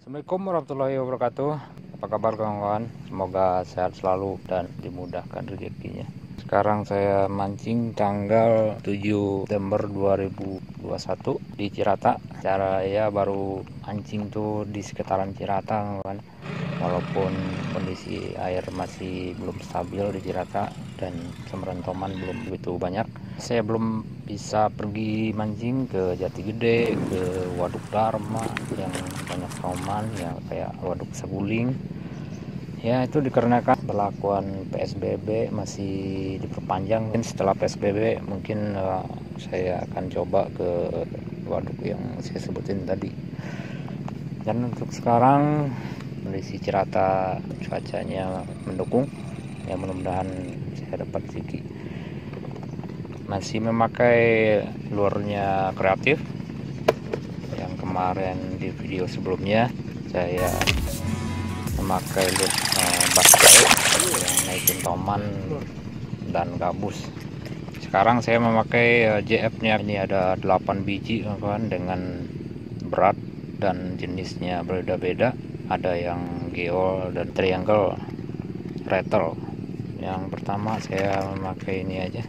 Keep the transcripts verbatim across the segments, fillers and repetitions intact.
Assalamualaikum warahmatullahi wabarakatuh. Apa kabar kawan-kawan? Semoga sehat selalu dan dimudahkan rezekinya. Sekarang saya mancing tanggal tujuh September dua ribu dua puluh satu di Cirata. Cara ya baru mancing tuh di sekitaran Cirata kawan. Walaupun kondisi air masih belum stabil di Cirata dan semeran toman belum begitu banyak, saya belum bisa pergi mancing ke Jati Gede, ke Waduk Dharma yang banyak toman ya, kayak Waduk Saguling. Ya itu dikarenakan berlakuan P S B B masih diperpanjang. Dan setelah P S B B mungkin uh, saya akan coba ke waduk yang saya sebutin tadi. Dan untuk sekarang kondisi Cirata cuacanya mendukung, ya mudah-mudahan saya dapat rezeki. Masih memakai lurnya kreatif yang kemarin di video sebelumnya saya memakai lur eh, basket yang naikin toman dan gabus. Sekarang saya memakai eh, J F nya, ini ada delapan biji kawan, dengan berat dan jenisnya berbeda-beda. Ada yang geol dan triangle rattle. Yang pertama saya memakai ini aja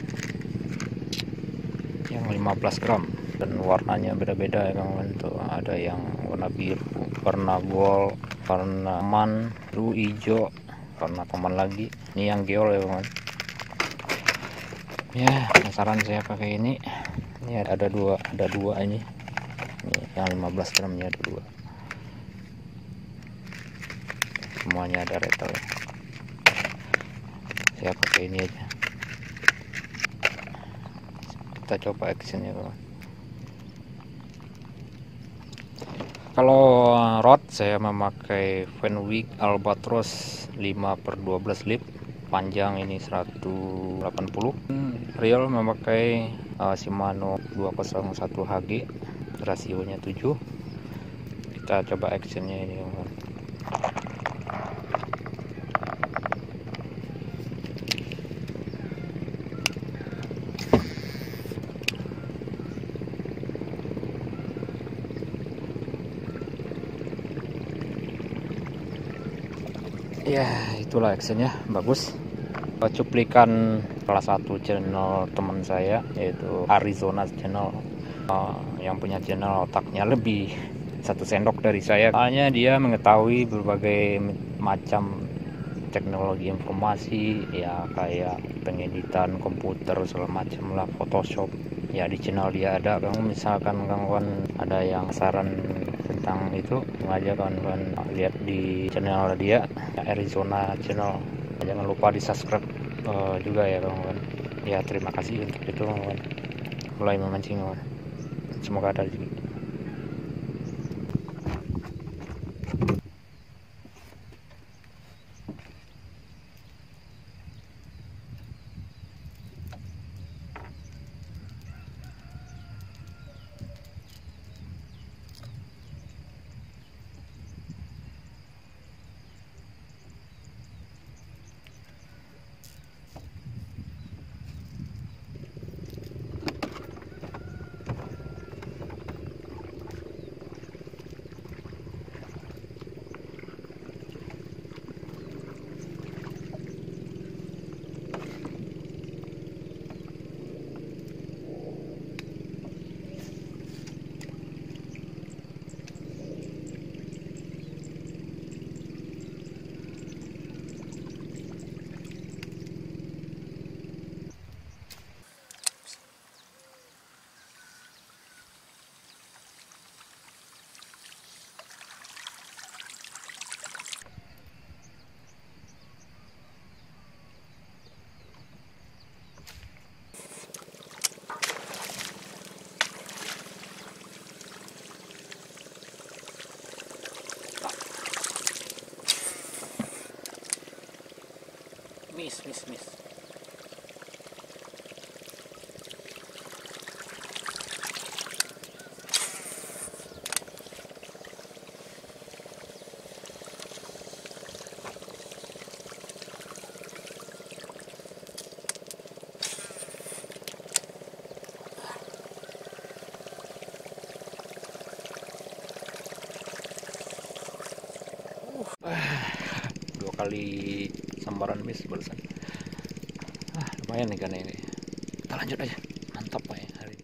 yang lima belas gram, dan warnanya beda-beda ya kawan. Tuh ada yang warna biru, warna gold, warna man, biru, hijau, warna toman lagi. Ini yang geol ya kawan. Ya penasaran saya pakai ini. Ini ada dua, ada dua ini. Ini yang lima belas gram nya ada dua. Semuanya ada rattle. Saya pakai ini aja. Kita coba actionnya kawan. Kalau rod saya memakai Fenwick Albatros lima per dua belas lip, panjang ini seratus delapan puluh. Reel memakai uh, Shimano dua nol satu H G, rasionya tujuh. Kita coba actionnya ini kawan. Ya itulah actionnya, bagus. Cuplikan salah satu channel teman saya, yaitu Arizona Channel, uh, yang punya channel otaknya lebih satu sendok dari saya. Soalnya dia mengetahui berbagai macam teknologi informasi, ya kayak pengeditan komputer segala macam lah, Photoshop. Ya di channel dia ada. Kamu misalkan kawan ada yang saran tentang itu, aja kawan-kawan lihat di channel dia, Arizona Channel. Jangan lupa di subscribe uh, juga ya kawan-kawan. Ya terima kasih untuk itu kawan. Mulai memancing kawan. Semoga ada rezeki. Miss, miss, miss. Dua kali sambaran miss barusan. Ah, lumayan nih kan ini. Kita lanjut aja. Mantap Pak ya hari ini.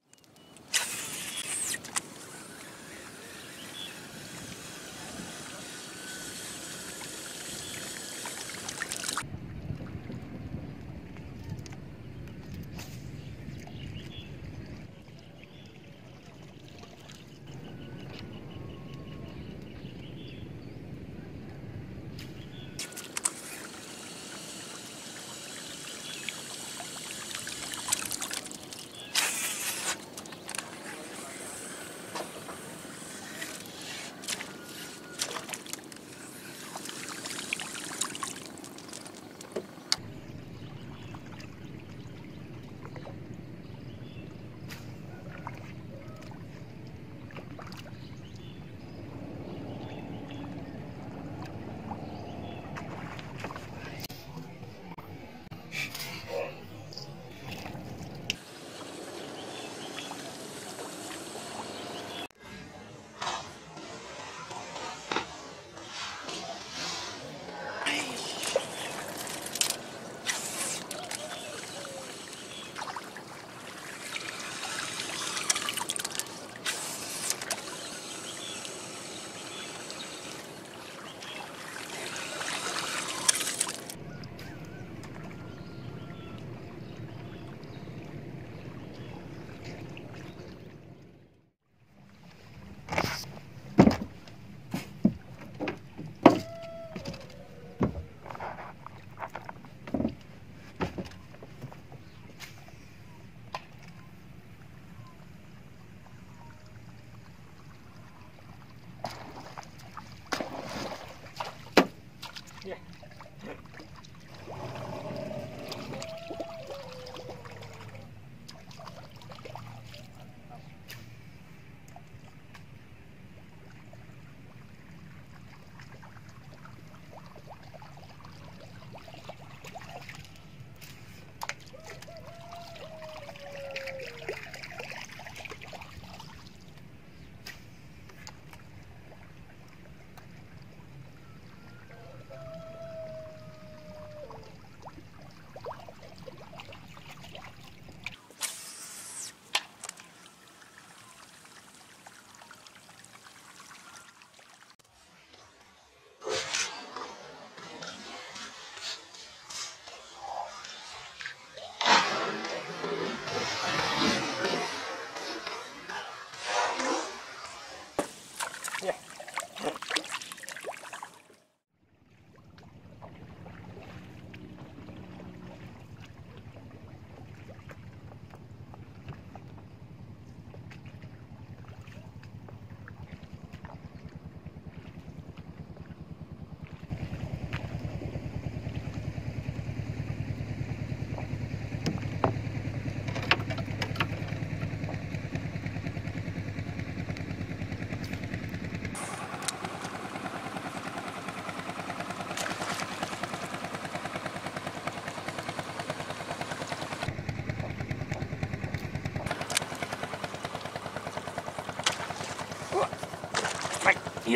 Iya.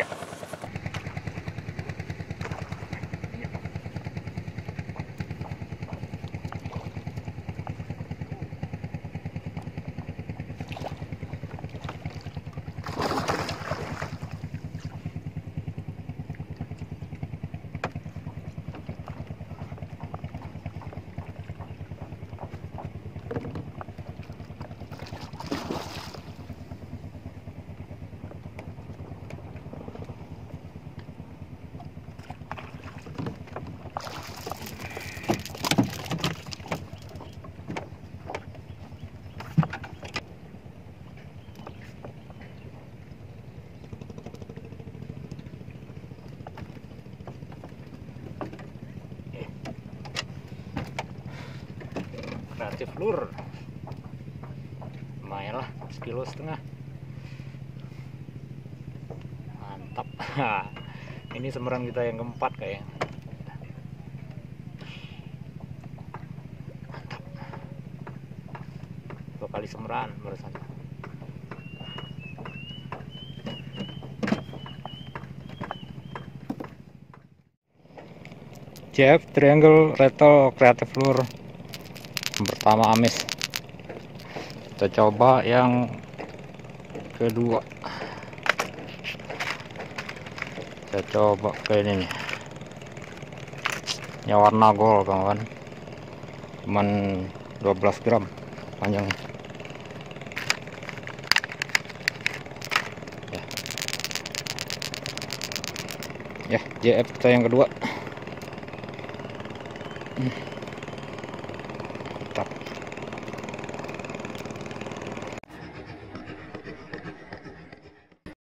Kreatif lur, lumayan lah, sekilo setengah. Mantap. Ini semeran kita yang keempat kayaknya. Mantap. Dua kali semeran barusan. J F Triangle Rattle Creative Lure pertama amis. Kita coba yang kedua. Kita coba ke ini nih. Yang warna gold kawan. Cuman dua belas gram panjangnya. Ya, J F kita yang kedua. Hmm.